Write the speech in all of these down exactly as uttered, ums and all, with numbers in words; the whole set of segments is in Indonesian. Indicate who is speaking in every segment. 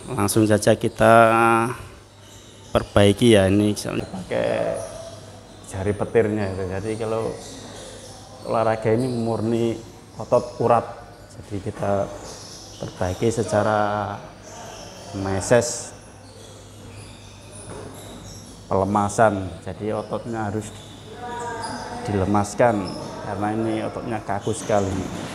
Speaker 1: Langsung saja kita perbaiki ya, ini misalnya pakai jari petirnya itu. Jadi kalau olahraga ini murni otot urat, jadi kita perbaiki secara meses pelemasan. Jadi ototnya harus dilemaskan karena ini ototnya kaku sekali.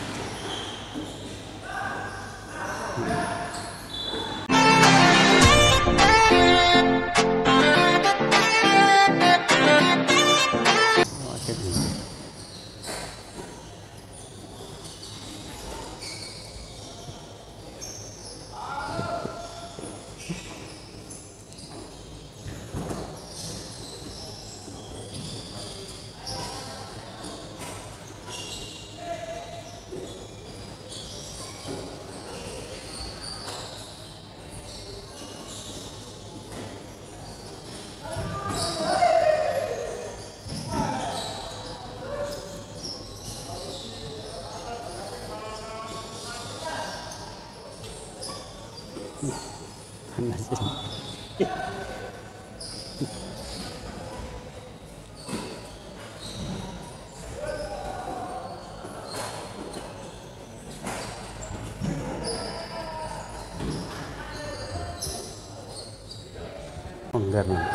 Speaker 1: Enggak nih.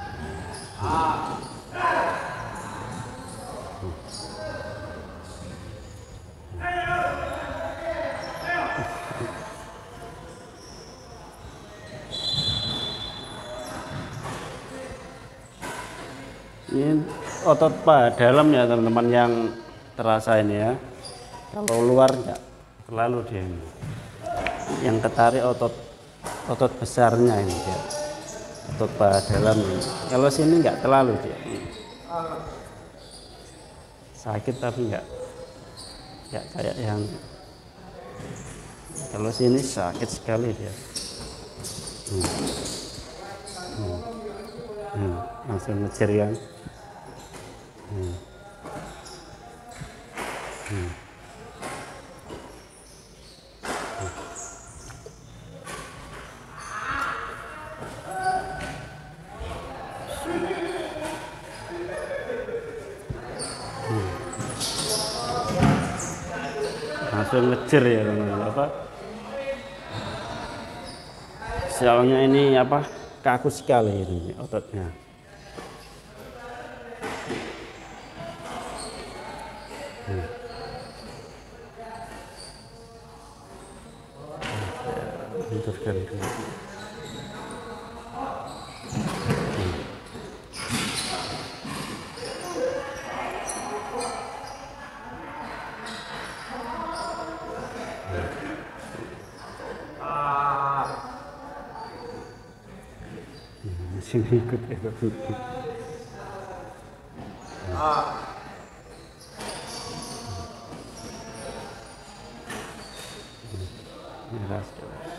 Speaker 1: Ini otot paha dalam ya teman-teman yang terasa ini ya. Kalau luar enggak terlalu dia ini. Yang ketarik otot otot besarnya ini dia. Otot paha dalam ini. Kalau sini enggak terlalu dia. Sakit tapi enggak enggak kayak yang kalau sini sakit sekali dia. Hmm. Hmm. Hmm. Langsung ngejer yang Hmm. Hmm. Hmm. Langsung ngejer ya teman-teman, apa soalnya ini apa kaku sekali ini ototnya. Hmm. Benturkan dulu. Hmm. Hmm. Sini ikut ya. Ah. Miras.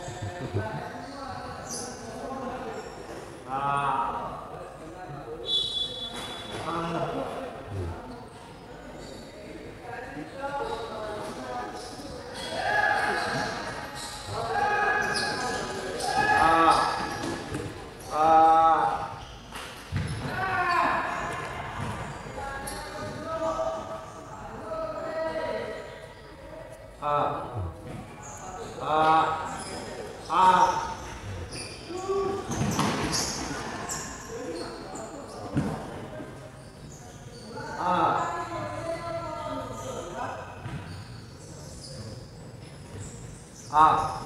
Speaker 1: Ah.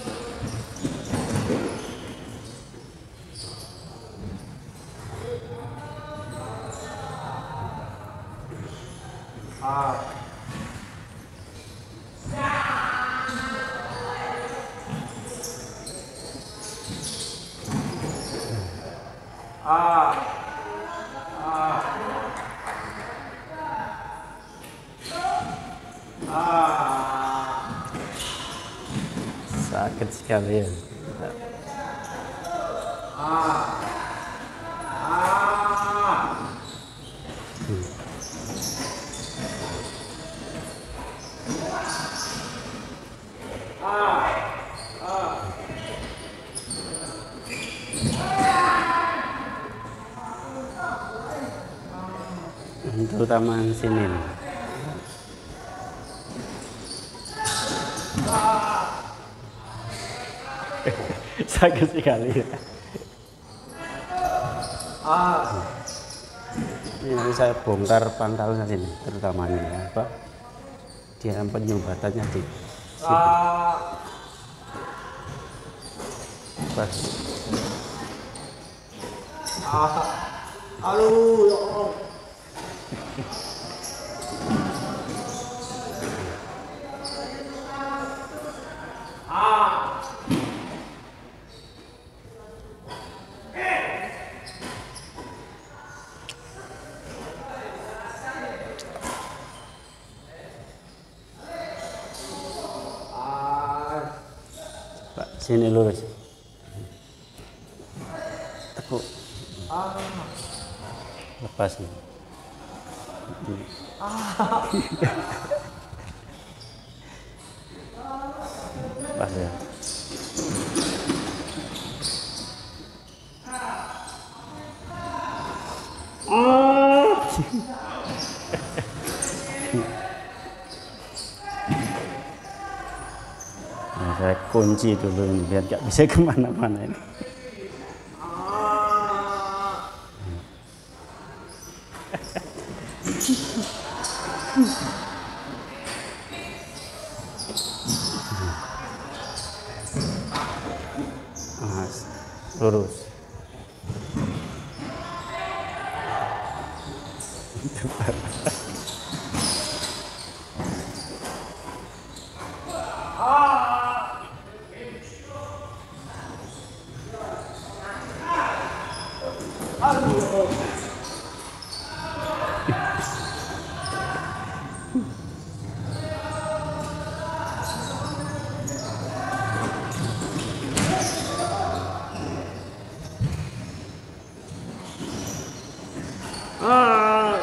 Speaker 1: Ah. Ah. Ah. Ah. Sakit sekali ya. Ah. Ah. Hmm. Ah. Ah. terutama sini nih. Sakit sekali ya. Ini nanti saya bongkar pangkalnya sini, terutama ini ya, apa dia penyumbatannya di situ. Pas.
Speaker 2: Aduh, ya Allah.
Speaker 1: Pak, sini lurus. Tekuk. Lepas nih. Lepas ya. Nah, saya kunci dulu ini biar nggak bisa kemana-mana ini. Ah, lurus. Ah.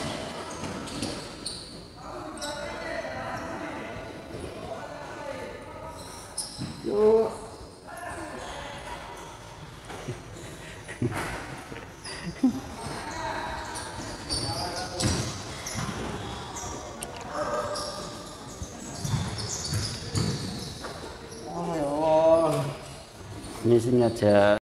Speaker 1: Yo. Oh ya Allah. Ini sengaja